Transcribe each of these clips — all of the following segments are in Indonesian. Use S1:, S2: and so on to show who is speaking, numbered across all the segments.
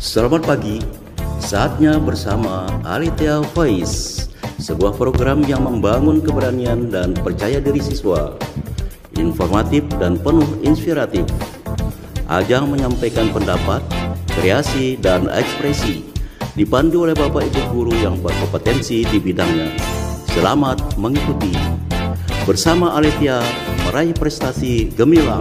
S1: Selamat pagi, saatnya bersama Alethea Voice, sebuah program yang membangun keberanian dan percaya diri siswa, informatif dan penuh inspiratif. Ajang menyampaikan pendapat, kreasi, dan ekspresi, dipandu oleh Bapak Ibu Guru yang berkompetensi di bidangnya. Selamat mengikuti. Bersama Alethea, meraih prestasi gemilang.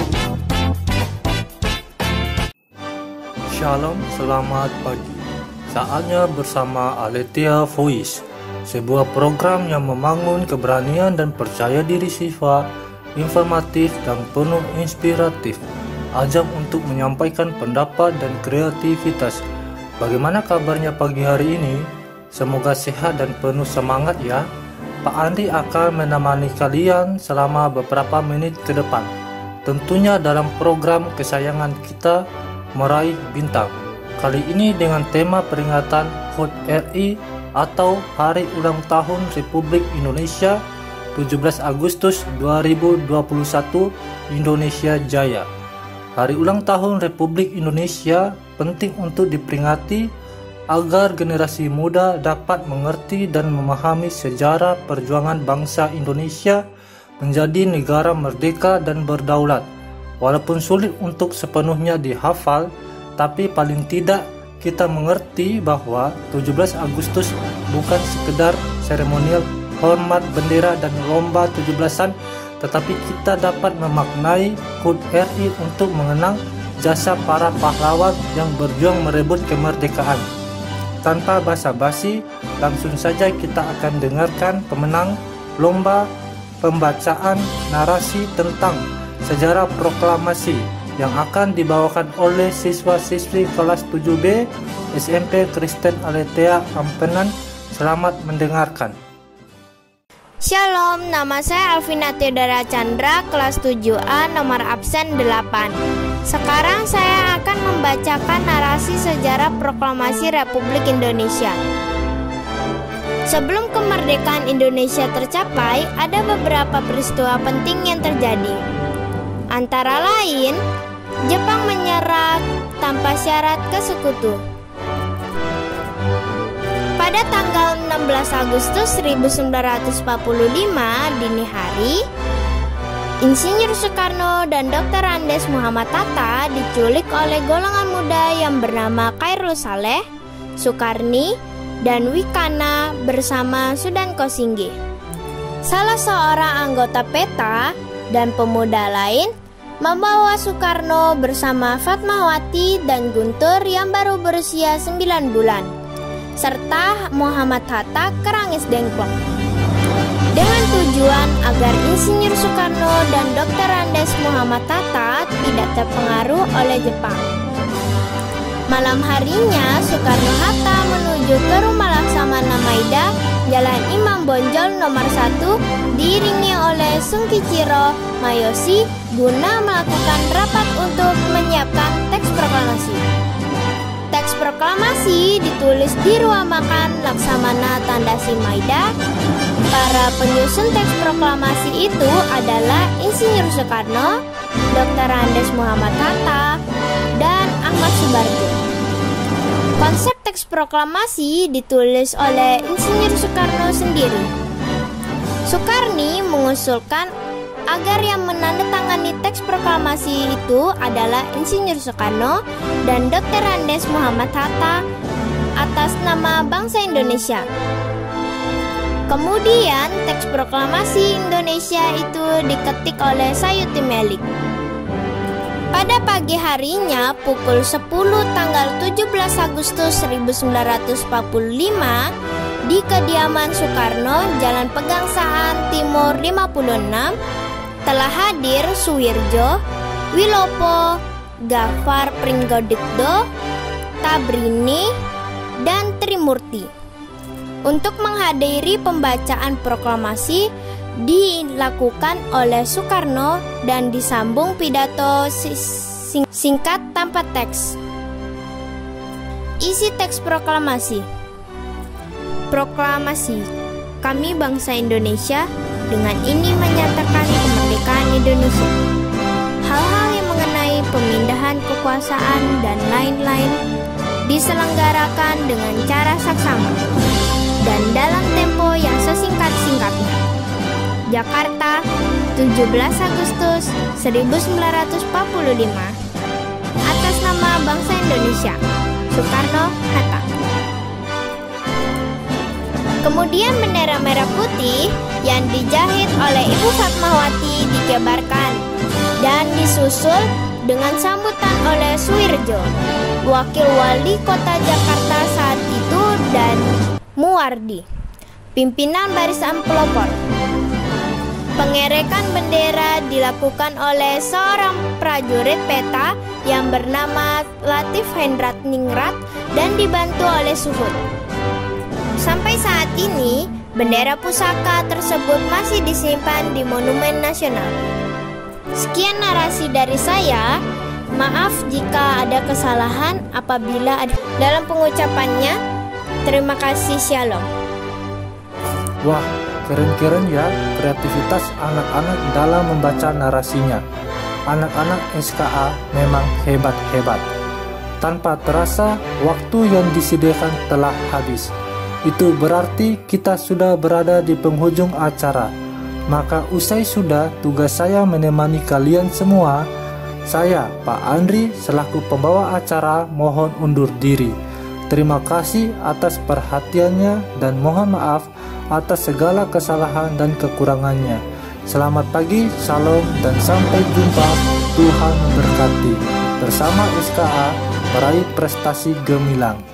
S2: Shalom, selamat pagi. Saatnya bersama Alethea Voice, sebuah program yang membangun keberanian dan percaya diri siswa, informatif dan penuh inspiratif. Ajang untuk menyampaikan pendapat dan kreativitas. Bagaimana kabarnya pagi hari ini? Semoga sehat dan penuh semangat ya. Pak Andi akan menemani kalian selama beberapa menit ke depan. Tentunya dalam program kesayangan kita, Meraih Bintang. Kali ini dengan tema peringatan HUT RI atau Hari Ulang Tahun Republik Indonesia 17 Agustus 2021 Indonesia Jaya. Hari ulang tahun Republik Indonesia penting untuk diperingati agar generasi muda dapat mengerti dan memahami sejarah perjuangan bangsa Indonesia menjadi negara merdeka dan berdaulat. Walaupun sulit untuk sepenuhnya dihafal, tapi paling tidak kita mengerti bahwa 17 Agustus bukan sekedar seremonial hormat bendera dan lomba 17-an, tetapi kita dapat memaknai HUT RI untuk mengenang jasa para pahlawan yang berjuang merebut kemerdekaan. Tanpa basa-basi, langsung saja kita akan dengarkan pemenang lomba pembacaan narasi tentang sejarah proklamasi yang akan dibawakan oleh siswa-siswi kelas 7B SMP Kristen Alethea Ampenan. Selamat mendengarkan.
S3: Shalom, nama saya Alvina Theodora Chandra, kelas 7A, nomor absen 8. Sekarang saya akan membacakan narasi sejarah proklamasi Republik Indonesia. Sebelum kemerdekaan Indonesia tercapai, ada beberapa peristiwa penting yang terjadi. Antara lain, Jepang menyerah tanpa syarat ke sekutu. Pada tanggal 16 Agustus 1945 dini hari, Insinyur Soekarno dan Dr. Andes Muhammad Hatta diculik oleh golongan muda yang bernama Khairul Saleh, Sukarni, dan Wikana bersama Sudan Kosingge. Salah seorang anggota PETA dan pemuda lain membawa Soekarno bersama Fatmawati dan Guntur yang baru berusia 9 bulan, serta Muhammad Hatta ke Rangis Dengklok, dengan tujuan agar Insinyur Soekarno dan Dr. Andes Muhammad Hatta tidak terpengaruh oleh Jepang. Malam harinya, Soekarno-Hatta menuju ke rumah Laksamana Maida, Jalan Imam Bonjol nomor 1, diiringi oleh Sungkichiro Mayoshi guna melakukan rapat untuk menyiapkan teks proklamasi. Teks proklamasi ditulis di ruang makan Laksamana Tandasi Maida. Para penyusun teks proklamasi itu adalah Insinyur Soekarno, Dr. Andes Muhammad Hatta, dan Ahmad Subarjo. Konsep teks proklamasi ditulis oleh Insinyur Soekarno sendiri. Soekarni mengusulkan agar yang menandatangani teks proklamasi itu adalah Insinyur Soekarno dan Dr. Andes Muhammad Hatta atas nama bangsa Indonesia. Kemudian teks proklamasi Indonesia itu diketik oleh Sayuti Melik. Pada pagi harinya pukul 10 tanggal 17 Agustus 1945 di kediaman Soekarno, Jalan Pegangsaan Timur 56, telah hadir Suwirjo, Wilopo, Gafar Pringgodikdo, Tabrini, dan Trimurti untuk menghadiri pembacaan proklamasi dilakukan oleh Soekarno dan disambung pidato singkat tanpa teks. Isi teks proklamasi. Proklamasi, kami bangsa Indonesia dengan ini menyatakan kemerdekaan Indonesia. Hal-hal yang mengenai pemindahan kekuasaan dan lain-lain diselenggarakan dengan cara saksama dan dalam tempo yang sesingkat-singkatnya. Jakarta, 17 Agustus 1945. Atas nama bangsa Indonesia, Soekarno-Hatta. Kemudian bendera merah putih yang dijahit oleh Ibu Fatmawati dikebarkan dan disusul dengan sambutan oleh Suwirjo, Wakil Wali Kota Jakarta saat itu, dan Muwardi, pimpinan Barisan Pelopor. Pengerekan bendera dilakukan oleh seorang prajurit peta yang bernama Latif Hendrat Ningrat dan dibantu oleh Suhut. Sampai saat ini, bendera pusaka tersebut masih disimpan di Monumen Nasional. Sekian narasi dari saya. Maaf jika ada kesalahan apabila ada dalam pengucapannya. Terima kasih, Shalom.
S2: Wah, keren-keren ya kreativitas anak-anak dalam membaca narasinya. Anak-anak SKA memang hebat-hebat. Tanpa terasa, waktu yang disediakan telah habis. Itu berarti kita sudah berada di penghujung acara. Maka usai sudah tugas saya menemani kalian semua. Saya, Pak Andri, selaku pembawa acara, mohon undur diri. Terima kasih atas perhatiannya dan mohon maaf atas segala kesalahan dan kekurangannya. Selamat pagi, salam, dan sampai jumpa. Tuhan memberkati. Bersama SKA, meraih prestasi gemilang.